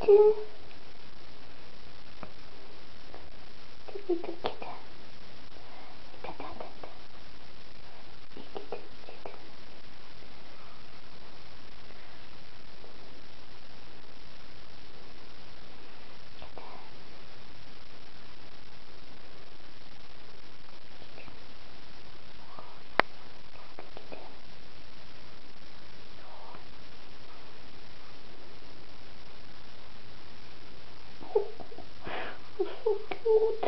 kitten. The little kitten. Da, da, da, da. Kitten, kitten. So cute.